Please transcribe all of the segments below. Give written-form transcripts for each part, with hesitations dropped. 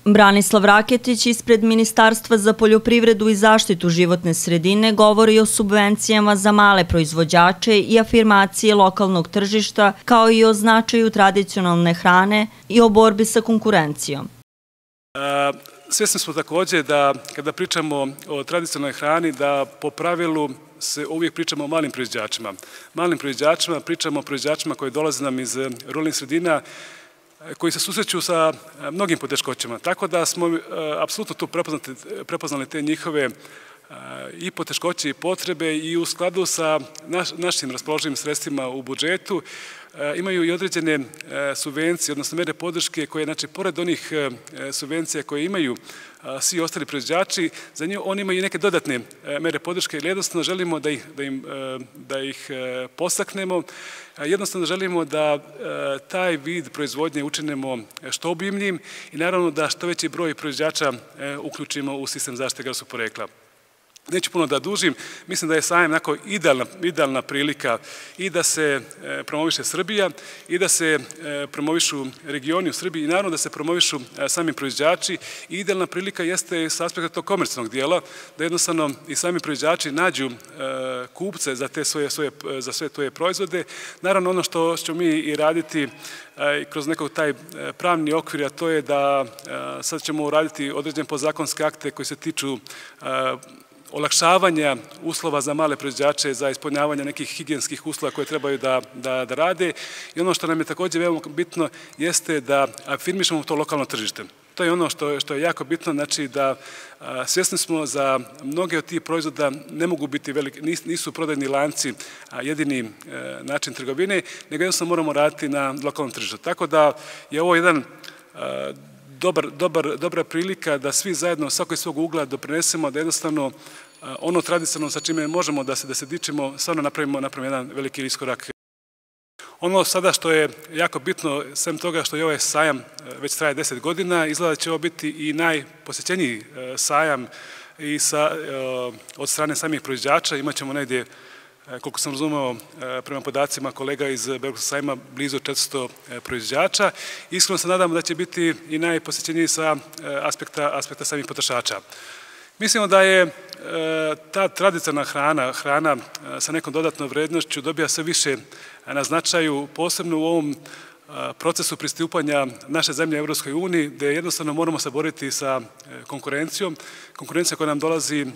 Branislav Raketić ispred Ministarstva za poljoprivredu i zaštitu životne sredine govori o subvencijama za male proizvođače i afirmacije lokalnog tržišta, kao i o značaju tradicionalne hrane i o borbi sa konkurencijom. Svjesni smo također da kada pričamo o tradicionalnoj hrani, da po pravilu se uvijek pričamo o malim proizvođačima. Malim proizvođačima, pričamo o proizvođačima koji dolaze nam iz ruralnih sredina, koji se susreću sa mnogim poteškoćama. Tako da smo apsolutno tu prepoznali te njihove i poteškoće i potrebe i u skladu sa našim raspoloživim sredstvima u budžetu imaju i određene subvencije, odnosno mere podrške koje, znači, pored onih subvencija koje imaju svi ostali proizvođači, za njih oni imaju i neke dodatne mere podrške, ili jednostavno želimo da ih podstaknemo, jednostavno želimo da taj vid proizvodnje učinimo što obimnijim i naravno da što veći broj proizvođača uključimo u sistem zaštite geografskog porekla. Neću puno da dužim, mislim da je sajam idealna prilika i da se promoviše Srbija i da se promovišu regioni u Srbiji i naravno da se promovišu sami proizvođači i idealna prilika jeste s aspekta tog komercijalnog dijela, da jednostavno i sami proizvođači nađu kupce za sve svoje proizvode. Naravno ono što ćemo mi i raditi kroz nekog taj pravni okvir, a to je da sad ćemo uraditi određene podzakonske akte koji se tiču olakšavanja uslova za male proizvođače, za ispunjavanje nekih higijenskih uslova koje trebaju da rade. I ono što nam je također veoma bitno jeste da afirmišemo to lokalno tržište. To je ono što je jako bitno, znači da svjesni smo za mnoge od tih proizvoda ne mogu biti veliki, nisu prodajni lanci jedini način trgovine, nego jednostavno moramo raditi na lokalnom tržištu. Tako da je ovo jedan dobra prilika da svi zajedno, svako iz svog ugla doprinesemo, da jednostavno ono tradicionalno sa čime možemo da se dičimo, stvarno napravimo jedan veliki iskorak. Ono sada što je jako bitno, sem toga što je ovaj sajam već traje 10 godina, izgleda da će ovo biti i najposećeniji sajam i od strane samih proizvođača. Imaćemo negdje, koliko sam razumeo, prema podacima kolega iz Beogradskog sajma, blizu 400 proizvođača. Iskreno se nadamo da će biti i najposećeniji sa aspekta samih potrošača. Mislimo da je ta tradicionalna hrana sa nekom dodatnom vrednošću dobija sve više na značaju, posebno u ovom procesu pristupanja naše zemlje Evropskoj uniji, gde jednostavno moramo se boriti sa konkurencijom koja nam dolazi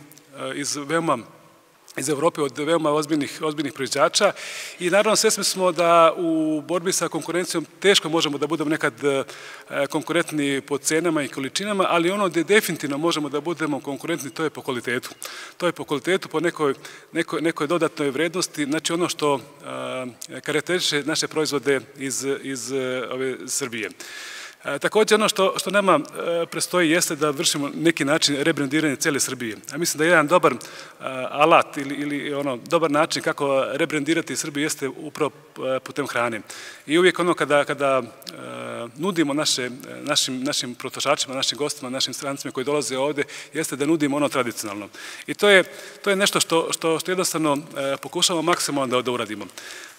iz Evrope od veoma ozbiljnih proizvođača i naravno svesni smo da u borbi sa konkurencijom teško možemo da budemo nekad konkurentni po cenama i količinama, ali ono gde definitivno možemo da budemo konkurentni to je po kvalitetu. To je po kvalitetu, po nekoj dodatnoj vrednosti, znači ono što karakteriše naše proizvode iz ove Srbije. Također ono što nama prestoji jeste da vršimo neki način rebrendiranje cele Srbije. A mislim da je jedan dobar alat ili dobar način kako rebrendirati Srbiju jeste upravo putem hrane. I uvijek ono kada nudimo našim potrošačima, našim gostima, našim strancima koji dolaze ovde, jeste da nudimo ono tradicionalno. I to je nešto što jednostavno pokušamo maksimalno da uradimo.